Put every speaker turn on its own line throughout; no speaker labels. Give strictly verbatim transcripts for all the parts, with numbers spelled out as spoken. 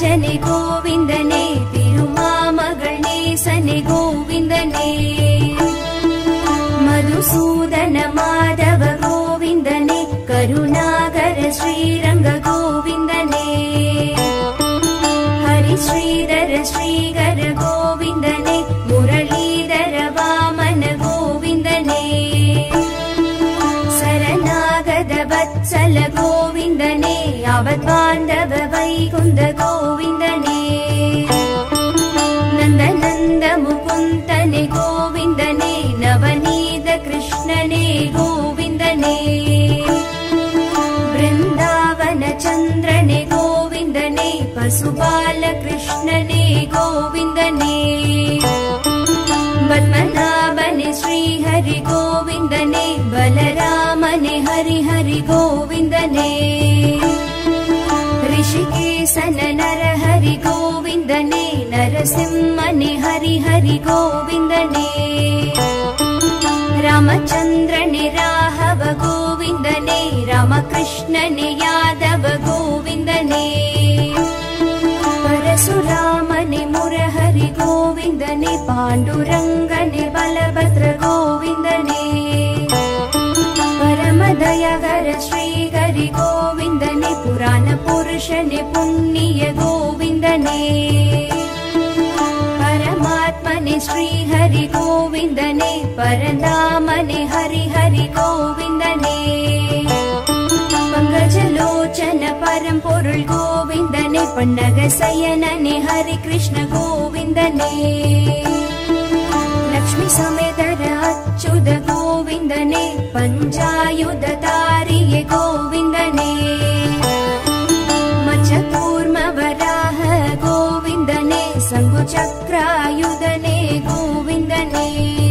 ராஜனே கோவிந்தனே திருமாமகள் நேசனே கோவிந்தனே மதுசூதன மாதவ கோவிந்தனே கருணாகர ஸ்ரீரங்க கோவிந்தனே ஹரி ஸ்ரீதர ஸ்ரீகர கோவிந்தனே முரளீதர வாமன கோவிந்தனே சரணாகத வத்சல கோவிந்தனே அவத்வாந்தவ வைகுந்த கோவிந்தனே நந்த நந்த முகுந்தனே கோவிந்தனே நவநீத கிருஷ்ணனே கோவிந்தனே பிருந்தாவன சந்திரனே கோவிந்தனே பசுபால கிருஷ்ணனே கோவிந்தனே பத்மநாபனே ஸ்ரீஹரி கோவிந்தனே பலராமனே ஹரி ஹரி கோவிந்தனே ऋषिकेशन नरहरि गोविन्दने नरसिंहने हरि हरि गोविन्दने रामचन्द्रने राघव गोविन्दने रामकृष्णने यादव गोविन्दने परशुरामने मुरहरि गोविन्दने पाण्डुरङ्गने बलभद्र गोविन्दने परमदयाकर श्रीहरि गोविन्दने पुराण पुरुषने पुण्य गोविन्दने परमात्मने श्रीहरि गोविन्दने परधामने हरि हरि गोविन्दने पंकजलोचन परम पोरुल गोविन्दने पन्नग शयनने हरि कृष्ण गोविन्दने लक्ष्मी समेतर अच्युत गोविन्दने पञ्चायुध तारिये गोविन्दने मच्चकूर्म वराह गोविन्दने शङ्खुचक्रायुधने गोविन्दने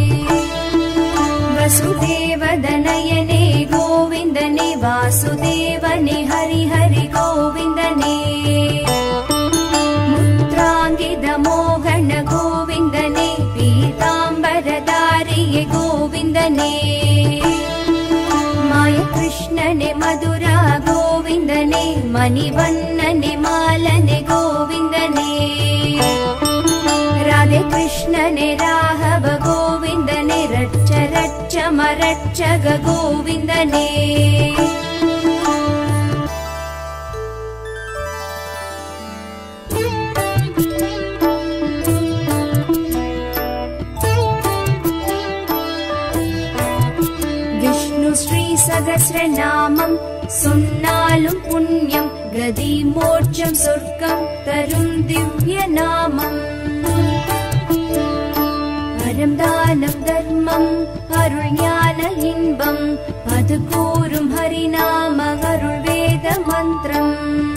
वसुदेव दनयने गोविन्दने वासुदेवने हरि हरि गोविन्दने मुद्राङ्गित मोहन गोविन्दने पीताम्बरधारिये गोविन्दने माय कृष्णने मधुरा गोविन्दने मणिवन्नने मालने गोविन्दने राधे कृष्णने राघव गोविन्दने रच्च रच्च मरच्चग गोविन्दने श्री सहस्रनामं சொன்னாலும் புண்ணியம் கதி மோட்சம் சொர்க்கம் தரும் திவ்ய நாமம் அறம் தானம் தர்மம் அருள் ஞான இன்பம் அது கூறும் ஹரிநாம அருள் வேத மந்திரம்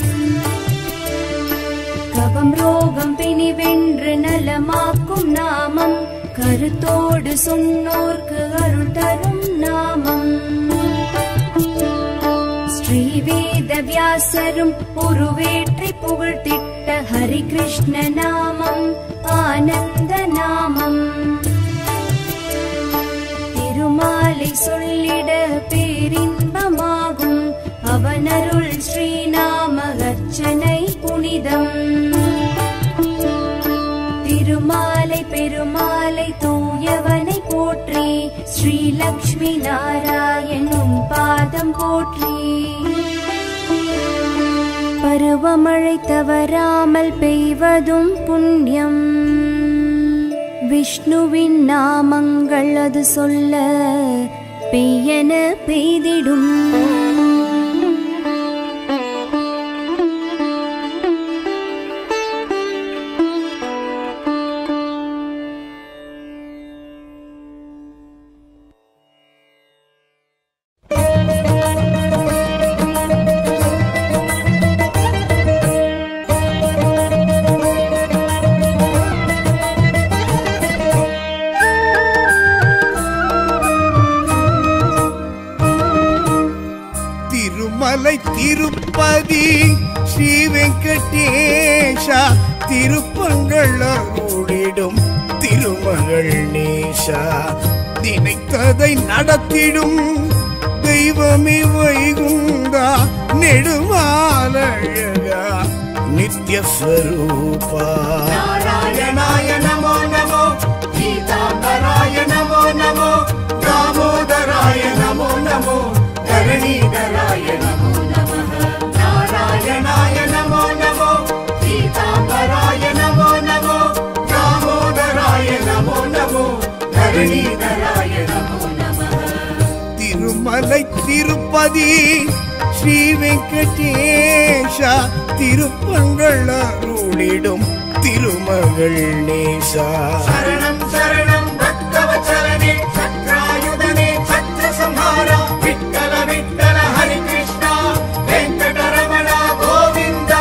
கபம் ரோகம் பிணி வென்று நலமாக்கும் நாமம் கருத்தோடு சொன்னோர்க்கு அருள் தரும் நாமம் ஸ்ரீவேத வியாசரும் உருவேற்றி புகழ்த்திட்ட ஹரி கிருஷ்ண நாமம் ஆனந்த நாமம் திருமாலை சொல்லிட பேரின்பமாகும் அவனருள் ஸ்ரீநாம அர்ச்சனை புனிதம் திருமாலை பெருமாளை தூயவனை போற்றி ஸ்ரீ லக்ஷ்மி நாராயணும் பாதம் போற்றி பருவமழை தவறாமல் பெய்வதும் புண்ணியம் விஷ்ணுவின் நாமங்கள் அது சொல்ல பெய்யென பெய்திடும்
திருப்பதி ஸ்ரீ வெங்கடேஷா திருப்பங்கள் அருளிடும் திருமகள் நேசா நினைத்ததை நடத்திடும் தெய்வமே வைகுந்தா நெடுமாலழகா நித்திய दिव्यस्वरूपा
नारायणाय नमो नमो पीताम्बराय नमो नमो दामोदराय नमो नमो धरणीधराय नमो नमः नारायणाय नमो नमो पीताम्बराय नमो नमो दामोदराय नमो नमो धरणीधराय नमो नमः
तिरुमलै तिरुपति श्री वेंकटेशा तिरुपंगळ अरुळिडुम तिरुमगळ नेशा
शरणं शरणं भक्तवत्सलने चक्रायुधने छत्रसंहारा विठ्ठल विठ्ठल हरि कृष्ण वेंकटरमण गोविंदा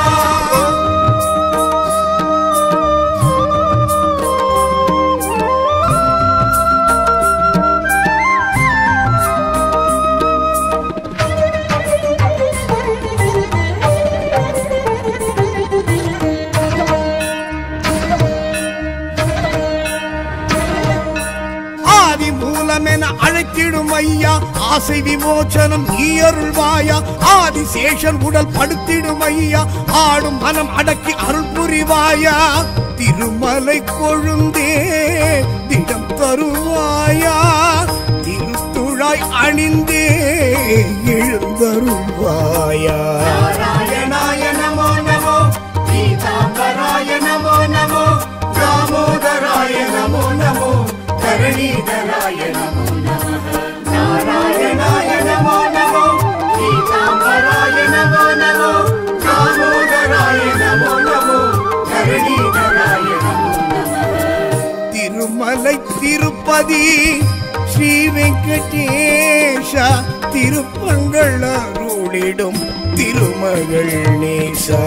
அழைத்திடும் ஐயா ஆசை விமோச்சனம் நீ அருள்வாயா ஆதிசேஷன் உடல் படுத்திடும் ஐயா ஆடும் மனம் அடக்கி அருள் புரிவாயா திருமலை கொழுந்தே திடம் தருவாயா திருத்துழாய் அணிந்தே எழுந்தருள்வாயா நாராயணாய நமோ நமோ பீதாம்பராய நமோ நமோ தாமோதராய நமோ நமோ धरणीधराय नमो नमः नारायणाय नमो नमो पीताम्बराय नमो नमो दामोदराय नमो नमो धरणीधराय नमो नमः
तिरुमलै तिरुपति श्री वेंकटेशा तिरुपंगळ अरुळिडुम तिरुमगळ नेशा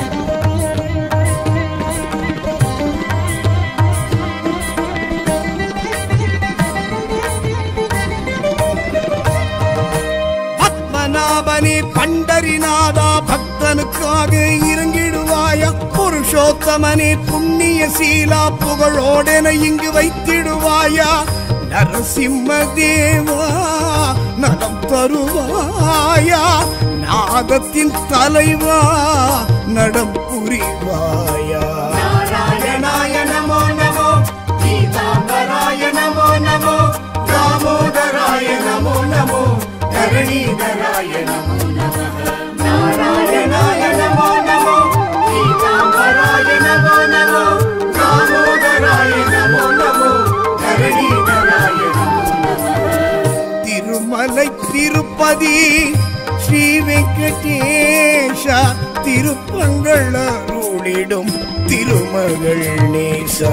பத்மநாபனே பண்டரிநாதா பக்தனுக்காக இறங்கிடுவாயா புருஷோத்தமனே புண்ணிய சீலா புகழோடென இங்கு வைத்திடுவாயா நரசிம்ம தேவா நலம் தருவாயா நாகத்தின் தலைவா நடம் புரிவாயா
नारायणाय नमो नमो पीताम्बराय नमो नमो दामोदराय नमो नमो धरणीधराय नमो नमः नारायणाय नमो नमो पीताम्बराय नमो नमो दामोदराय नमो नमो धरणीधराय नमो नमः
तिरुमलै तिरुपति श्री वेंकटेशा तिरुपंगळ अरुळिडुम तिरुमगळ नेशा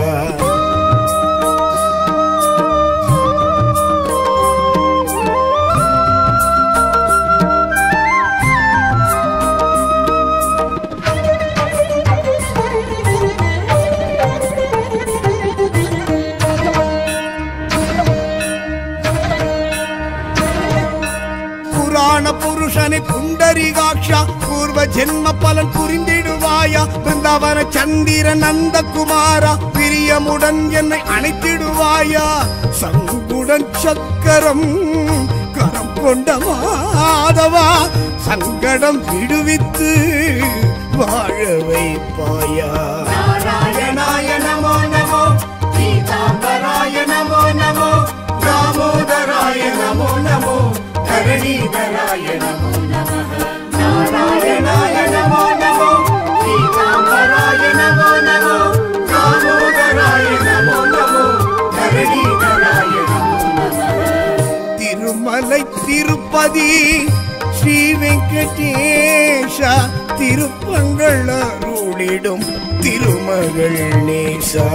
புருஷனை புண்டரிகாட்சா பூர்வ ஜென்ம பலன் புரிந்திடுவாயா பிருந்தாவன சந்திர நந்தகுமாரா பிரியமுடன் என்னை அணைத்திடுவாயா சங்குடன் சக்கரம் கரம் கொண்ட மாதவா சங்கடம் விடுவித்து வாழ வைப்பாயா
नारायणाय नमो नमो पीताम्बराय नमो नमो दामोदराय नमो नमो धरणीधराय नमो नमः नारायणाय नमो नमो पीताम्बराय नमो नमो दामोदराय नमो नमो धरणीधराय नमो नमः
तिरुमलै तिरुपति श्री वेंकटेशा तिरुपंगळ अरुळिडुम तिरुमगळ नेशा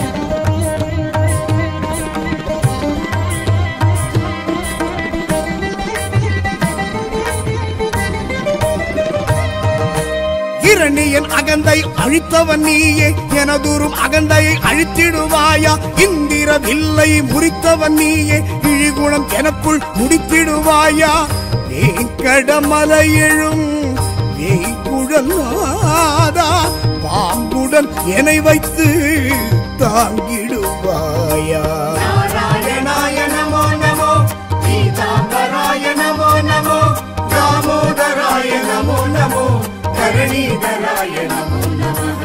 இரணியன் அகந்தை அழித்தவன் நீயே எனதூரும் அகந்தையை அழித்திடுவாயா இந்திர வில்லை முறித்தவன் நீயே இழிகுணம் எனக்குள் முடித்திடுவாயா வேங்கடமலை எழும் வேய்குழலாதா பாம்புடன் என்னை வைத்து தாங்கிடுவாயா
नारायणाय नमो नमो पीताम्बराय नमो नमो दामोदराय नमो नमो धरणीधराय नमो नमः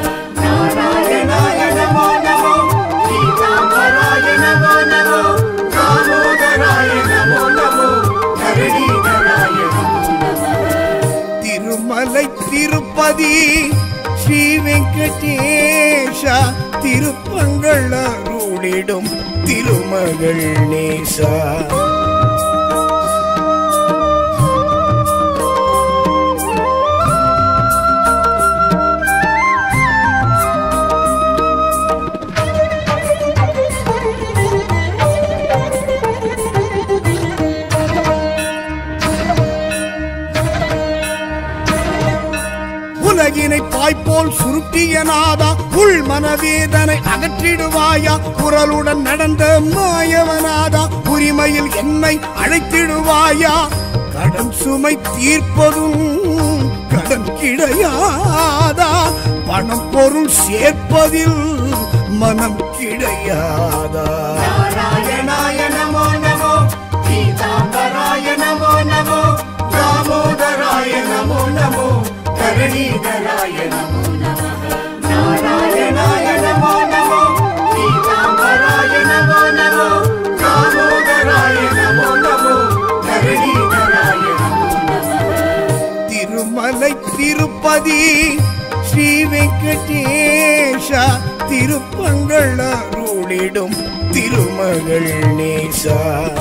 திருப்பதி ஸ்ரீ வெங்கடேஷ திருப்பங்கள் அருளிடும் திருமகள் நேசா. உலகினை பாய்போல் சுருட்டிய நாதா உள் மனவேதனை அகற்றிடுவாயா. குரலுடன் நடந்த மாயவனாதா உரிமையில் என்னை அழைத்திடுவாயா. கடன் சுமை தீர்ப்பதும் கடன் கிடையாதா. பணம் பொருள் சேர்ப்பதில் மனம் கிடையாதா.
நாராயணாய நமோ நமோ பீதாம்பராய நமோ நமோ தாமோதராய நமோ நமோ கருணீதராய நமோ நமः. நாராயணாய நமோ நமோ பீதாம்பராய நமோ நமோ தாமோதராய நமோ நமோ கருணீதராய நமோ நமः.
திருமலை திருப்பதி ஸ்ரீ வெங்கடேஷ திருப்பங்கள் அருளிடும் திருமகள் நேசா.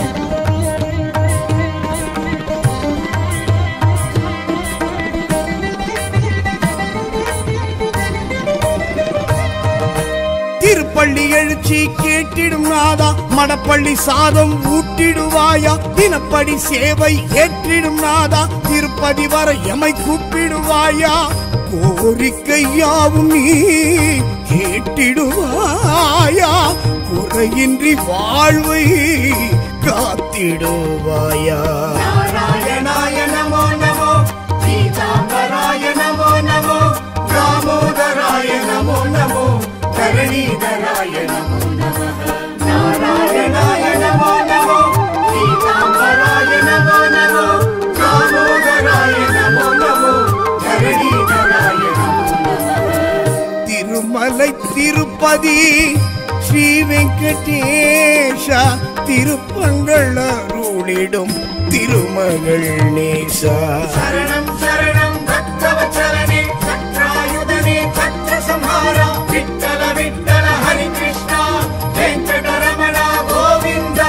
திருப்பள்ளி எழுச்சி கேட்டிடும் நாதா மடப்பள்ளி சாதம் ஊட்டிடுவாயா. தினப்படி சேவை ஏற்றிடும் நாதா திருப்பதி வர எமை கூப்பிடுவாயா. கோரிக்கை யாவும் நீ கேட்டிடுவாயா. குறையின்றி வாழ்வை காத்திடுவாயா.
நாராயணாய நமோ நமோ பீதாம்பராய நமோ நமோ தாமோதராய நமோ நமோ கருணீதராய நமோ நமः. நாராயணாய நமோ நமோ பீதாம்பராய நமோ நமோ தாமோதராய நமோ நமோ கருணீதராய நமோ நமः.
திருமலை திருப்பதி ஸ்ரீ வெங்கடேஷ திருப்பங்கள் அருளிடும் திருமகள் நேசா.
சரணம் சரணம் பக்தவத்சலனே சத்ராயுதனே சத்ர சம்ஹாரா விட்டல விட்டல ஹரி கிருஷ்ணா வெங்கடரமண கோவிந்தா.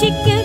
பூஜிக்க